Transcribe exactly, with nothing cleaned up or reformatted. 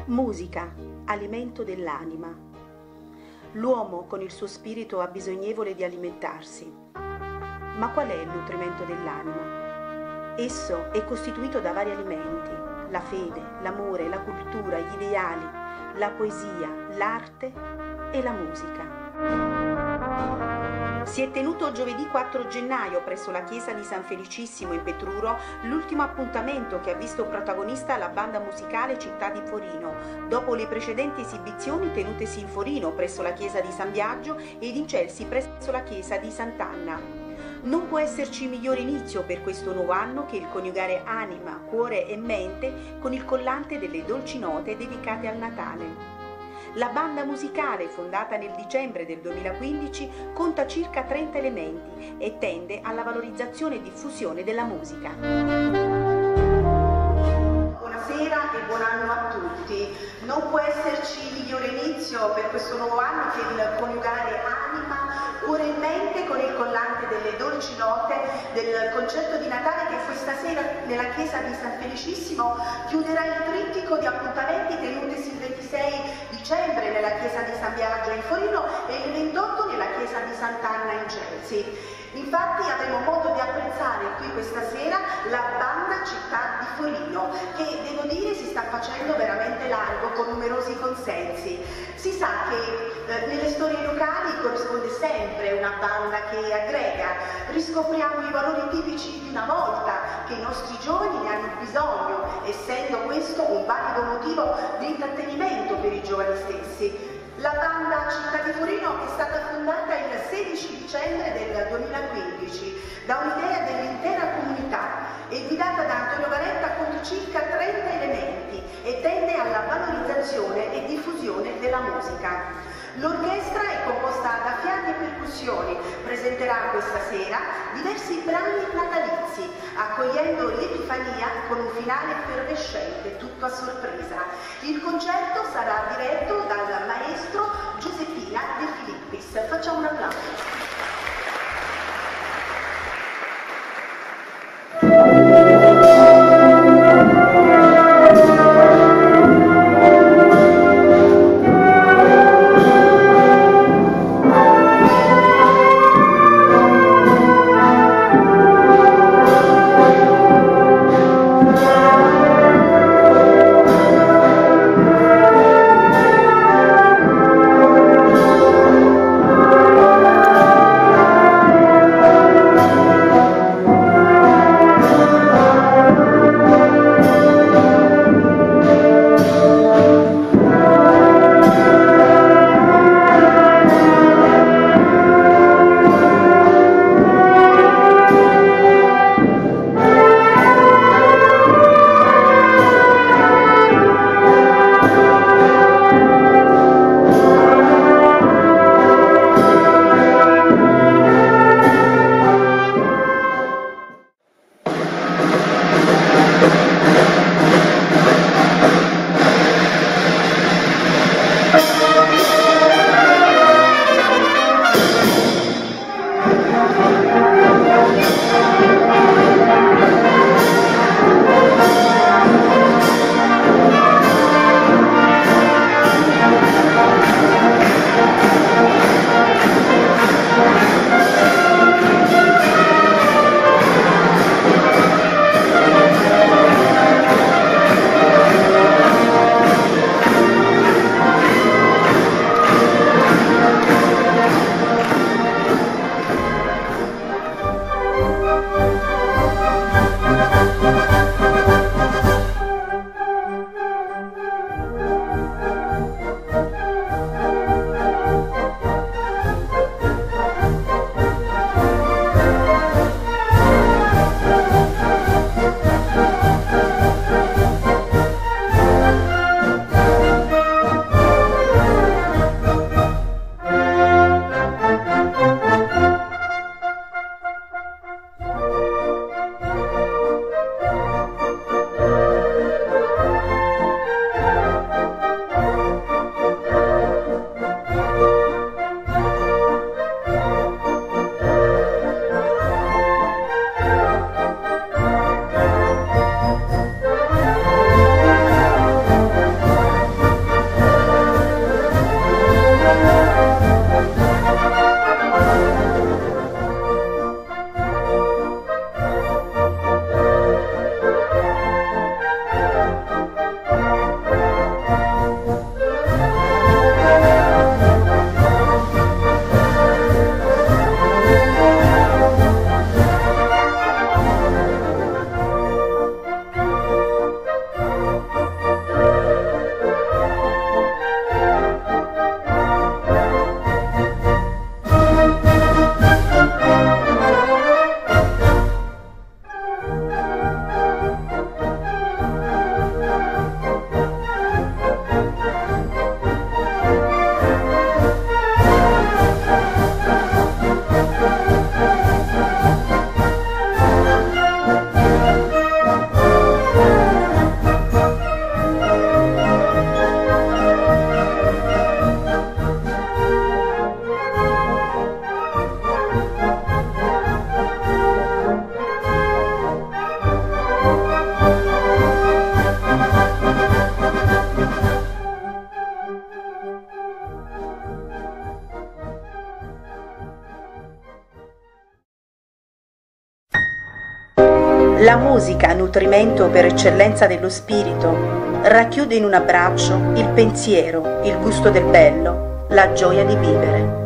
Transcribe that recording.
Musica, alimento dell'anima. L'uomo con il suo spirito ha bisognevole di alimentarsi. Ma qual è il nutrimento dell'anima? Esso è costituito da vari alimenti: la fede, l'amore, la cultura, gli ideali, la poesia, l'arte e la musica. Si è tenuto giovedì quattro gennaio presso la chiesa di San Felicissimo in Petruro l'ultimo appuntamento che ha visto protagonista la banda musicale Città di Forino, dopo le precedenti esibizioni tenutesi in Forino presso la chiesa di San Biagio ed in Celsi presso la chiesa di Sant'Anna. Non può esserci migliore inizio per questo nuovo anno che il coniugare anima, cuore e mente con il collante delle dolci note dedicate al Natale. La banda musicale, fondata nel dicembre del duemilaquindici, conta circa trenta elementi e tende alla valorizzazione e diffusione della musica. Buonasera e buon anno a tutti. Non può esserci migliore inizio per questo nuovo anno che il coniugare anima, cuore e mente con il collante delle dolci note del concerto di Natale che questa sera nella chiesa di San Felicissimo chiuderà il trittico di appuntamenti tenutesi il ventisei dicembre nella chiesa di San Biagio in Forino e il ventotto nella chiesa di Sant'Anna in Celsi. Infatti avremo modo di apprezzare qui questa sera la banda Città di Forino, che devo dire si sta facendo veramente largo con numerosi consensi. Si sa che eh, nelle storie locali corrisponde sempre una banda che aggrega, riscopriamo i valori tipici di una volta che i nostri giovani ne hanno bisogno, essendo questo un valido motivo di intrattenimento per i giovani stessi. La banda Città di Forino è stata fondata il sedici dicembre del duemilaquindici da un'idea dell'intera comunità e guidata da Antonio Valetta con circa trenta elementi e tende alla valorizzazione e diffusione della musica. L'orchestra è composta da fiati e percussioni, presenterà questa sera diversi brani natalizi, accogliendo l'Epifania con un finale effervescente, tutto a sorpresa. Il concerto sarà diretto dal maestro Giuseppina De Filippis. Facciamo un applauso. La musica, nutrimento per eccellenza dello spirito, racchiude in un abbraccio il pensiero, il gusto del bello, la gioia di vivere.